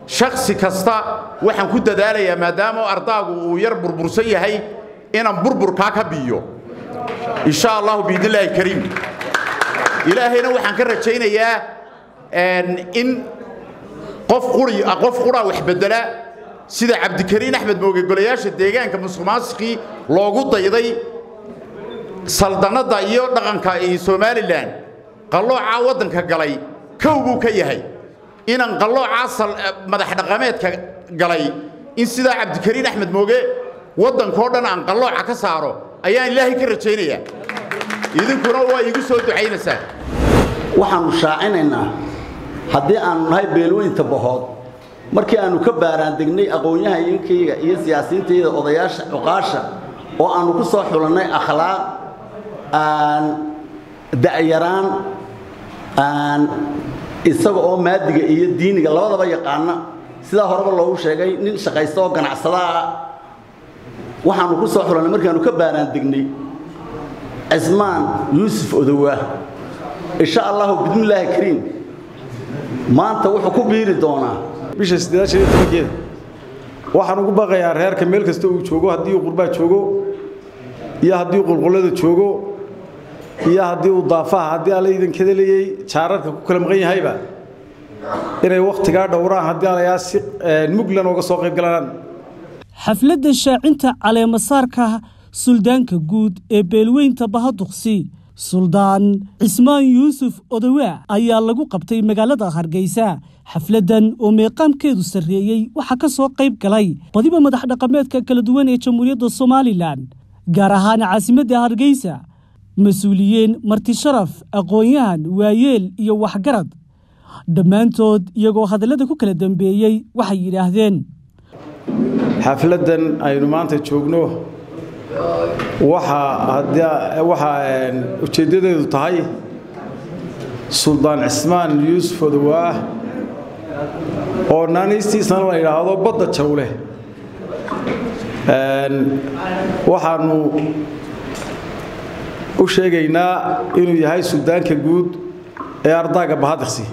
shakhsi kasta waxaan ku dadaalayaa maadaama ardaagu uu yar burbursan yahay inaan burburkaa ka biyo insha Allah biidillaahi kariim ilaahayna waxaan ka rajaynayaa in qof qura wax bedela sida Cabdikariin Axmed Mooge golayaasha deegaanka musuqmaasuqii loogu dayday saldanada iyo dhaqanka ee Soomaaliland qalooca wadanka galay kowgu ka yahay inaan qalooca madax dhaqameedka galay in sida Cabdikariin Axmed Mooge wadanka dhan aan qalooca ka saaro ayaan Ilaahay ka rajaynayaa idinkuna waa igu soo ducaynaysaa waxaanu shaacinaynaa haddii aanu nahay beelweynta Bahood markii aanu ka baaraan degnay aqoon-yahankayga iyo siyaasiyiinteeda odayaasha cuqaasha oo aanu ku soo xulanay akhlaaq aan da'yaraan aan isaga oo maadiga iyo diiniga labadaba yaqaana sida horeba loogu sheegay nin shaqaysto oo ganacsada ah waxaanu ku soo xulanay markii aanu ka baaraan degnay Ismaan Yuusuf Odowa insha Allah bidmillaahi kariim maanta wuxuu ku biiri doonaa bisha 18 waxaan ugu baqayaa reerka meel kasta uu joogo hadii uu qurbaa joogo iyo hadii uu qulqulada joogo iyo hadii uu daafaha hadii ala idin kadaleeyay jaararka ku kala maqan yahayba inay waqtiga dhowraan hadii ala si muglan uga soo qayb galaan xafladda shaacinta caleema saarka suldaanka guud ee beelweynta Bahaduqsi Suldaan Ismaan Yuusuf Odowa ayaa lagu qabtay magaalada Hargeysa xafladan oo meeqaamkeedu sareeyay waxa ka soo qayb galay badiba madax dhaqameedka kala duwan ee Jamhuuriyadda Soomaaliland gaar ahaan caasimadda Hargeysa mas'uuliyiin marti sharaf aqoon-yahan waayeel iyo waxgarad dhammaantood iyagoo hadallada ku kala dambeeyay waxay yiraahdeen xafladan aynu maanta joogno waxa ujeedadeedu tahay Suldaan Ismaan Yuusuf Odowa oo naanistiisana la yiraahdo badda jawle waxaanu u sheegaynaa inuu yahay suldaanka guud ee ardaaga Bahaduqsi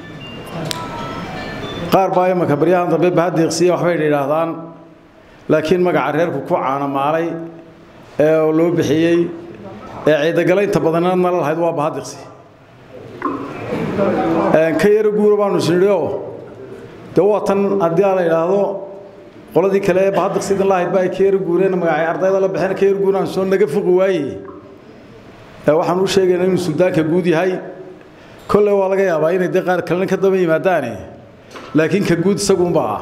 qaar baa imaka baryahan dambe Bahaduqsi waxbay yiraahdaan laakiin magaca reerku ku caanamaalay ee loo bixiyay ee ciidagalaynta badanna la lahayd waa Bahaduqsi ka yar guur baanu sinriyo dawatan hadii la yiraahdo qoladii kale ee Bahaduqsi la lahayd baa ka yar guureen magaca ardayda la bixin ka yar guuraan soo naga fuq waayay waxaan u sheegaynaa inuu suldaanka guud yahay kole waa laga yaabaa inay qaar kale ka daba yimaadaan laakiin ka guud isagu baa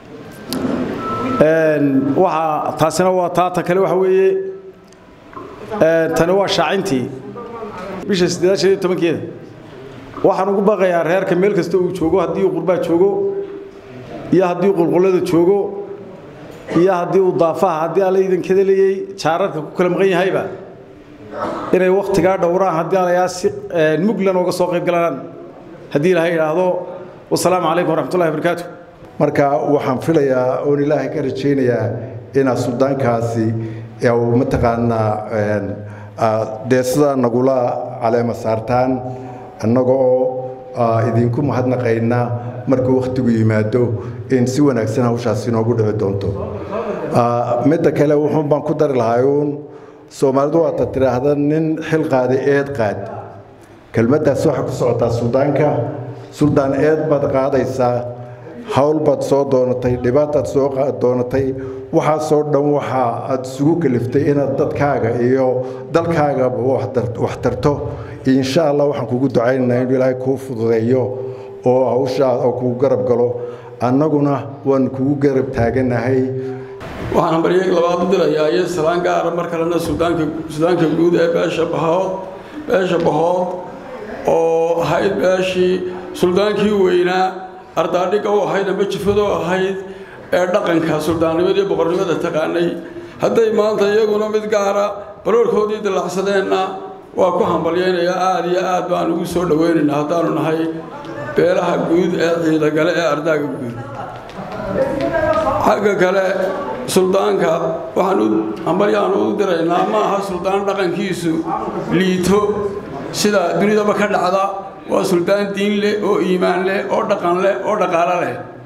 waxa taasina waa taata kale waxa weeye tani waa shaacintii bisha 18 waxaan ugu baqayaa reerka meel kasta uu joogo hadii uu qurbaa joogo iyo hadii uu qulqulada joogo iyo hadii uu daafaha hadii ala idin kadaleeyay jaararka ku kala maqan yahayba inay waqtiga dhowraan hadii ala si muglan uga soo qayb galaan hadii Ilaahay yiraahdo wassalaamu alaykum waraxmatullaahi wabarakaatuh marka waxaan filayaa oo Ilaahay ka rajaynayaa in suldaankaasi uu mataqaanaa deesada nagula caleema saartaan annagoo idinku mahadnaqayna marka waqtigu yimaado in si wanaagsan hawshaas inoogu dhici doonto mid kale wuxuu baan ku dari lahaayeen Soomaalidu waa tiraahdan nin xil qaadi eed qaad kelmaddaas waxa ku socota suldaan eed baad qaadaysaa hawl baad soo doonatay dhibaatad soo doonatay waxa soo dhan waxa aad sugu kaliftay inaad dadkaaga iyo dalkaaga wax tarto insha Allah waxaan kugu ducaynaynaa in Ilaahay kuu fududeeyo oo hawsha oo kugu garab galo annaguna waan kugu garab taaganahay waxaan bariyay labaad dilayaa iyo salaan gaar ah marka la suldaanka guud ee beesha Bahood oo hay'ad beeshii suldaankii weynaa ardaadhiga oo ahayd ama jifado ahayd ee dhaqanka suldaannimada iyo boqornimada taqaanay hadday maanta iyaguna mid gaara baroorkoodii dilacsadeenna waa ku hambalyeynaya aad iyo aad baan ugu soo dhaweynaynaa haddaanu nahay beelaha guud ee ciidagale ee ardaaga guud xagga kale suldaanka waxaan hambalyaan u diraynaa ma aha suldaan dhaqankiisu liito sida dunidaba ka dhacda waa suldaan diin leh oo iimaan leh oo dhaqan leh oo dhaqaale leh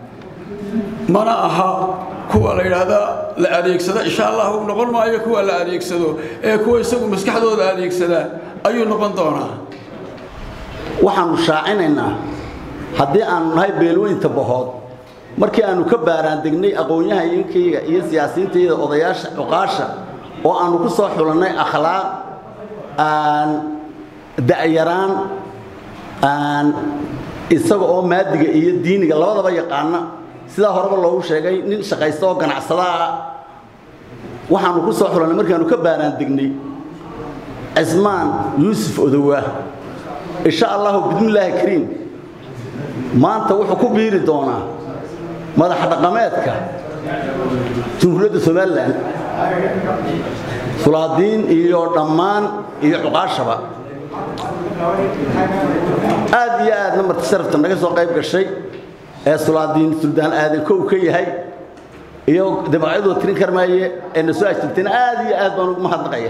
mana aha kuwa la yiraahdo la adeegsado insha Allah noqon maayo kuwa la adeegsado ee kuwa isagu maskaxdooda adeegsada ayuu noqon doonaa waxaanu shaacinaynaa haddii aanu nahay beelweynta bahood markii aanu ka baaraan degnay aqoon-yahankayga iyo siyaasiyiintayda odayaasha cuqaasha oo aanu ku soo xulannay akhlaaq da'yaraan isaga oo maadiga iyo diiniga labadaba yaqaana sidaa horeba loogu sheegay nin shaqaysta oo ganacsada ah waxaanu ku soo xulannay markii aanu ka baaraan degnay cismaan yuusuf odowaa insha allahu bidmillaahi kariim maanta wuxuu ku biiri doonaa madax dhaqameedka jumhuuriyadda Soomaaliland sulaadiin iyo dhammaan iyo cuqaashaba aad iyo aadna marti sharafta naga soo qayb gashay ee sulaadiin suldaan aadan kow ka yahay iyo dabacadu tirin karmaaye ee soo ajibteen aad iyo aad baan ugu mahadnaqaya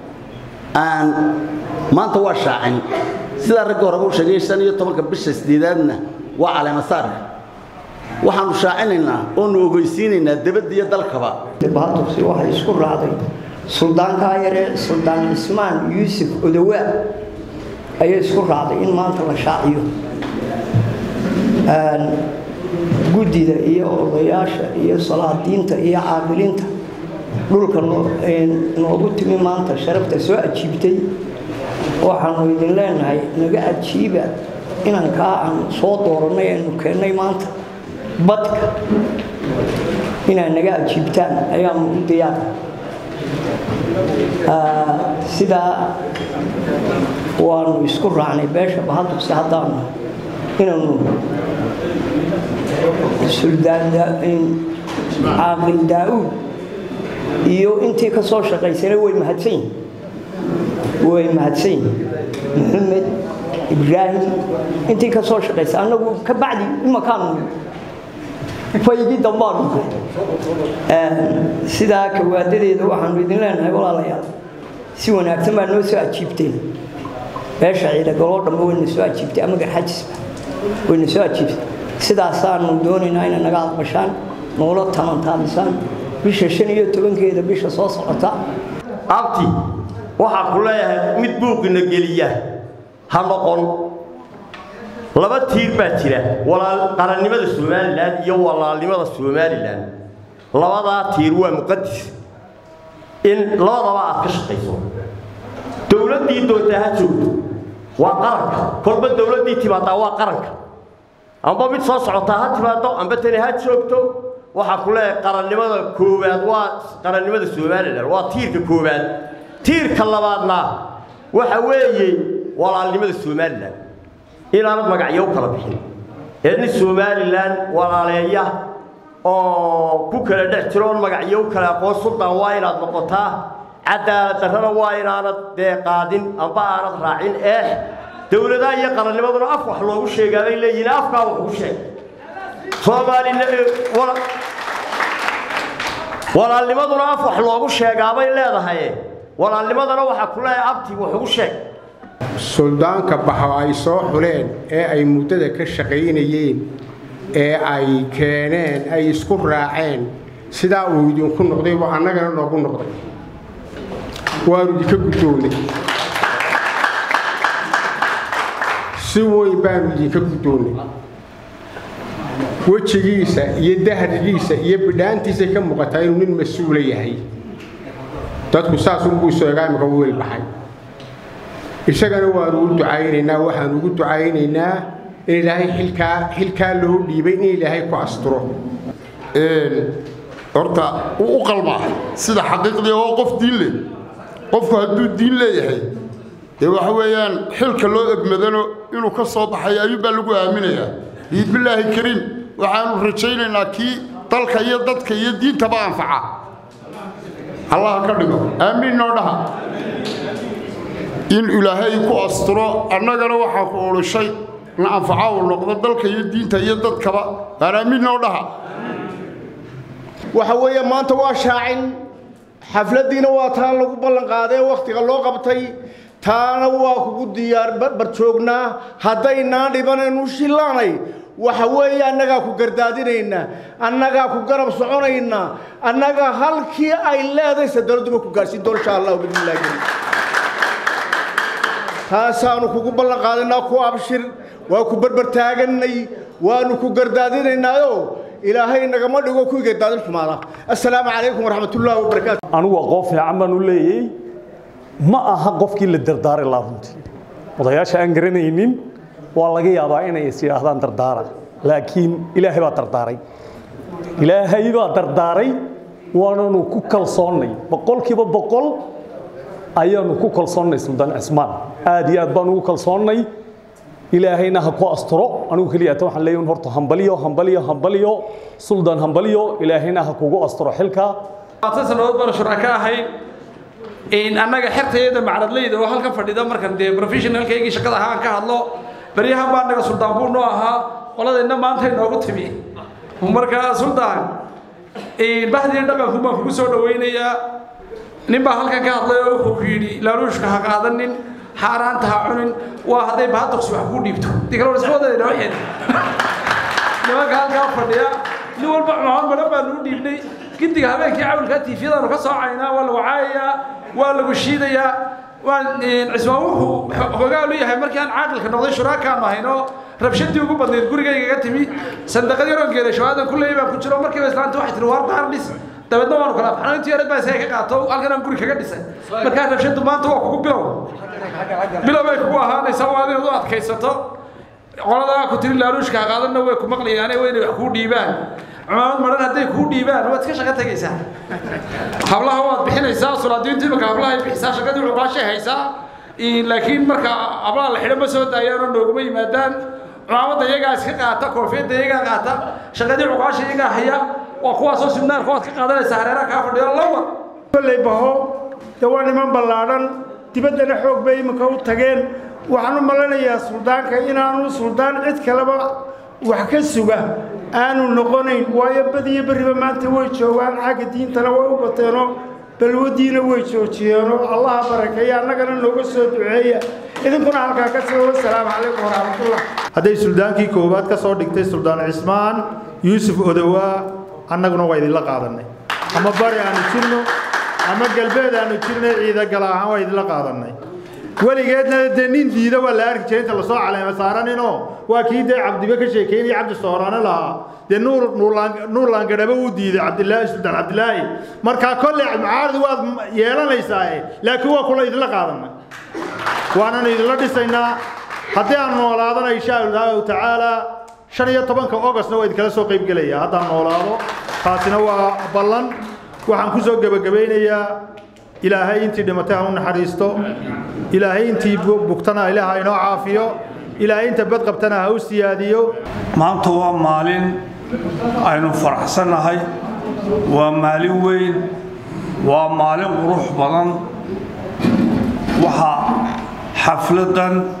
maanta waa shaacin sida rag hore uu sheegay 15 bisha 8aadna waa caleema saarka waxaanu shaacinaynaa oo nu ogeysiinaynaa dibadda iyo dalkaba bahadugsi waxay isku raacday suldaanka yare suldaan Ismaan Yuusuf Odowaa ayay isku raacday in maanta la shaaciyo guddida iyo odayaasha iyo salaadiinta iyo caaqiliinta dhulka noogu timi maanta sharafta soo ajiibtay waxaanu idin leenahay naga ajiiba inaan aan soo dooranay aanu keenay maanta badka inaan naga ajiibtaan ayaan u diyaar sida waanu isku raacnay beesha bahadugsi haddaanu inaanu suldaan caaqil daa'uud iyo intii ka soo shaqaysana way mahadsan محمد إبراهيم أنتي كسر شقيس أنا كبعدي مكان فيجي دمار سيدا كوادري ذو عن بدين لنا ولا لا يا سوى نكتم أنه سوى أشيبتين باش عيدا قرار دمو إنه سوى أشيبتين أما كحجز وإنه سوى أشيبتين سيدا صار ندوني ناينا نقاط بشان مولد 18 سنة بيش شنيو تبين كذا بيش صوص عطا أبتي waxaa ku leeyahay mid buuqina geliya ha noqon laba tiir baa jira walaal qarannimada Soomaaliland iyo walaalnimada Soomaaliland labada tiir waa muqaddis in labadaba aad ka shaqeyso dawladii doonta ha joogto waa qaranka kolba dawladii timaada waa qaranka amba mid soo socota ha timaado amba tani ha joogto waxaa ku leeyahay qarannimada koowaad waa qarannimada Soomaaliland waa tiirka koowaad tiirka labaadna waxa weeye walaalnimada Soomaaliland inaanad magacyo kala bixin ee Soomaaliland walaaleeya oo ku kala dhex jiroon magacyo kala aqoon sultaan waa inaad noqotaa cadaalad darrada waa inaanad deeqaadin amba aanad raacin dawladaha iyo qarannimaduna af wax loogu sheegay leeyihiin afka wax ugu sheeg Soomaaliland walaalnimaduna af wax loogu sheegay leedahay walaalnimadana waxa ku leeyahay abti wax ugu sheeg suldaanka baxa ay soo xuleen ee ay muddada ka shaqeynayeen ee ay keeneen ay isku raaceen sidaa uu idinku noqday waa annagana noogu noqday waanu idinka guddoonay si weyn baanu idinka guddoonay wejigiisa iyo dahrigiisa iyo bidhaantiisa ka muuqata inuu nin mas'uul yahay dadku saas ugu sheegay marka uu ilbaxay isagana waanu u ducaynaynaa waxaan ugu ducaynaynaa in Ilaahay xilka loo dhiibay in Ilaahay ku asturo horta uu qalma sida xaqiiqdii oo qof diin leh qofku hadduu diin leeyahay waxa weeyaan xilka loo egmadano inuu ka soo baxay ayuu baa lagu aaminayaa billaahi kariim waxaanu rajaynaynaa kii dalka iyo dadka iyo diintaba anfaca الله كردو آمين نودها إن إلهي كو أسترو أنا جرو حقول شيء نافعه ونقدر ذلك يدين تيجد كبا آمين نودها وحوي ما أنت واشاعن حفلة دين واتان لو بلن قاده وقت لو قبتي تانا وقود ديار برشوقنا هذا ينادي بنا نوشيلاني waxa weeye annagaa ku gardaadinaynaa annagaa ku garab soconaynaa annaga halkii ay leedahay sadaladuba ku gaarsiin doon insha allah billahi taasaanu kugu ballan qaadanaa ku abshir waa ku barbar taaganay waanu ku gardaadinaynaayo ilaahay nagama dhigo ku gardaadin xumaada assalaamu calaykum waraxmatullaahi wabarakaatu anigu qof fiican baan u leeyay ma aha qofkii la dardaaray la runtii odayaasha aan garanaynin waa laga yaabaa inay is yiraahdaan dardaara laakiin ilaahay baa dardaaray waananu ku kalsoonnay boqolkiiba boqol ayaanu ku kalsoonnay Suldaan Cismaan aad iyo aad baan ugu kalsoonnay ilaahayna ha ku asturo anigu kaliya waxaan leeyahay horta hambaliyo Suldaan hambaliyo ilaahayna ha kugu asturo xilka sanadood baan shuraka ahay in annaga xirtayada macradleyda oo halka fadhida markan de professionalkayga shaqada ahaan ka hadlo bariyaha baan naga Suldaan buu noo ahaa qoladeena maanta inoogu timi marka Suldaan bahdii dhaqanku ma ku soo dhaweynaya nin baa halkan ka hadlay oo wuxuu yiri laaluushka ha qaadanin xaaraanta ha cunin waa haday bahadqs wax ku dhiibto digro isboodeena waxay nimanka halka fadhiya nin walba maxamed baan u dhiibnay gidiga habeenkii cawlka tiifiyada ka soo caynaa waa la wacaaya waa lagu shiidaya waan cismaan wuxuu hogaal u yahay markii aan caaqilka noqday shuraakaan mahayno rabshadii ugu badneed gurigayga ka timi sandaqadii roongeeda shawaadan kulay baan ku jiro markii islaanta waxay tiri war daar dhis dabadna waan kala baxnay intii yar baa say ka qaato halkan aan guri kaga dhisay marka rabshadu maanta waa kugu bilow ay kugu ahaanaysaa waa inaad u adkaysato qolada ku tiri laaluushka qaadana way ku maqlayaan way wax ku dhiibaan عمران مرة هدي كودي بان واتكش شقة تجيسا حبلها هو بحنيسا صلادين مركا حبلها بحسا شقة العقاشة هيسا لكن مركا حبلها الحين بس هو دايرون دوغمي مدان عمران دايجا سكا عتا كوفيد دايجا عتا شقة العقاشة يجا هيا وقوة صوص النار قوة كقادة سهرة كافر ديال الله اللي بهو تواني من بلادن تبدنا حوق بي مكو تجين وحنو ملنا يا سلطان كإنانو سلطان عد كلام وحكسوجا أنا نقولين ويبدي بريبة ما توجهوا عن حق الدين تناول وبطنه بالودين وجهوا الله بارك يا أنا كنا نقول سدعية إذا كنا على كاسة والسلام عليكم ورحمة الله هذا السلطان كي كوبات كسر دكتور سلطان عثمان يوسف أدوا أنا كنا وايد الله قادرنا أما باري أنا شنو أما قلبي أنا شنو إذا قلعها وايد الله قادرنا ولقيتنا الدنين ديدا ولا أرك شيء تلصق على مسارنا إنه وأكيد عبد بك شيء كيني عبد الصهران لها ده نور لان قربه وديدا عبد الله سلطان عبد الله مركا كل معارض واد يلا ليساي لكن هو كله يدل قادمنا وأنا يدل دسينا حتى أن نولادنا إن شاء الله تعالى شنية طبعا كأوغست نويد كلا سوق يبقى هذا نولاده خاصنا وبلن وحنكوزو جبيني يا إلهي أنت دمتهم حريستو إلهي أنت بقتنا إلهي نوع عافية إلهي أنت بدقبتنا هوسياديو ما أنت هو مالين أينو فرح سنة هاي ومالين وين ومالين روح بدن وها حفلة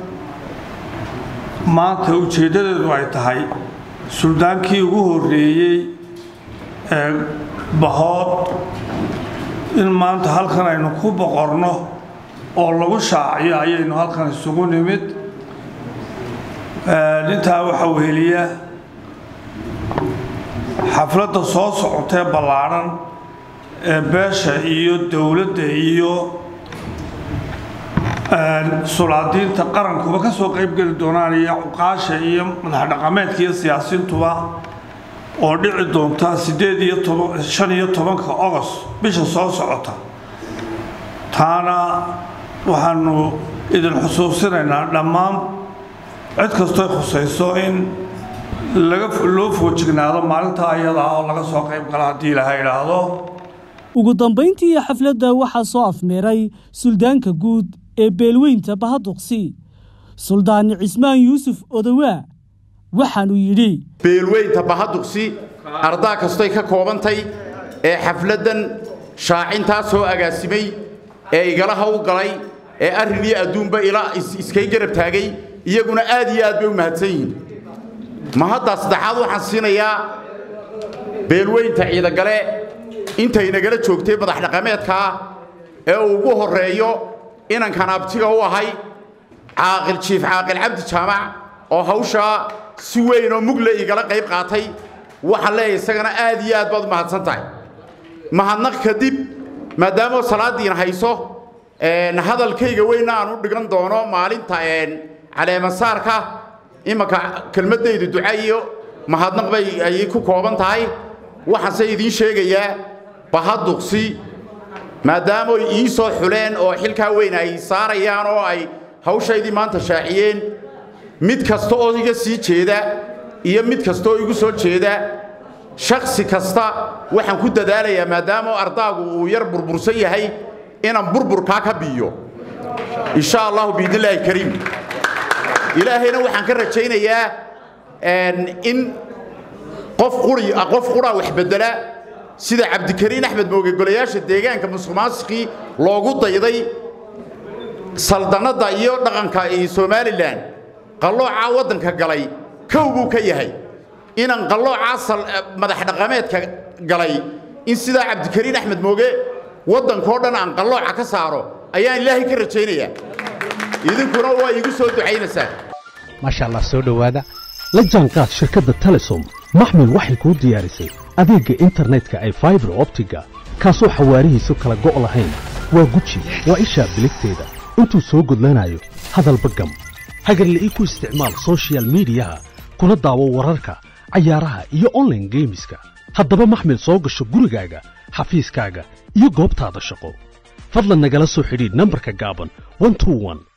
ما أنت وجدت الوقت هاي سلطان كي وهرية بهاد in maanta halkan aynu ku boqorno oo lagu shaaciyo ayaynu halkan isugu nimid intaa waxa weheliya xafladda soo socotee ballaaran ee beesha iyo dowladda iyo sulaadiinta qarankuba ka soo qayb geli doonaan iyo cuqaasha iyo madax dhaqameedka iyo siyaasiintuba oo dhici doonta 15 August bisha soo socota taana waxaanu idin xusuusinaynaa dhammaan cid kastoo khusayso in loo foojignaado maalinta ayada oo laga soo qayb gala haddii Ilaahay yiraahdo ugu dambeyntii xafladda waxaa soo afmeeray suldaanka guud ee beelweynta Bahaduqsi Suldaan Cismaan Yuusuf Odawaa waxaanu yiri beelweynta Bahaduqsi ardaa kastay ka koobantay ee xafladan shaacinta soo agaasimay ee igalaha u galay ee arrinii adduunba ila iskay garab taagay iyaguna aad iyo aad bay u mahadsan yihiin ma hadda saddexaad waxaan siinayaa beelweynta ciida gale intay nagala joogtay madax dhaqameedka ee ugu horeeyo inaan kan abtiga u ahay caaqil jiif caaqil cabdi jaamac oo hawsha si weyn oo mugle igala qayb qaatay waxaan leeyahay isagana aad iyo aad baad mahadsan tahay mahadnaq kadib maadaama salaadiin hayso hadalkayga weyn aan u dhigan doono maalinta caleemasaarka imaka kelmadaydu duca iyo mahadnaq bay ay ku kooban tahay waxaan se idiin sheegayaa bahaduqsi maadaama ay ii soo xuleen oo xilkaa weyn ay saarayaan oo ay hawshaydii maanta shaaciyeen mid kasta oo iga sii jeeda iyo mid kasta oo igu soo jeeda shakhsi kasta waxaan ku dadaalayaa maadaama ardaagu uu yar burbursan yahay inaan burburkaa ka biyo insha allahu biidnillaahi kariim ilaahayna waxaan ka rajaynayaa in qof qura wax bedela sida cabdikariin axmed mooge golayaasha deegaanka musuqmaasuqii loogu dayday saldanada iyo dhaqanka ee Soomaaliland qalooca wadanka galay kow buu ka yahay inaan qalooca madax dhaqameedka galay in sida cabdikariin axmed mooge wadanko dhan aan qalooca ka saaro ayaan ilaahay ka rajaynayaa idinkuna waa igu soo ducaynaysaa maasha Allah soo dhawaada la jaanqaad shirkadda Telesom maxmil waxay ku diyaarisay adeegga internetka ay fiber optiga kaasoo xawaarihiisu kala go' lahayn waa guji waa isha biligteeda intuu soo gudlanayo hadalba gam hagarla ii ku isticmaal social mediaha kuna daawo wararka cayaaraha iyo online gameska haddaba maxmil soo gasho gurigaaga xafiiskaaga iyo goobtaada shaqo fadlan nagala soo xidhiidh nambarka gaaban 121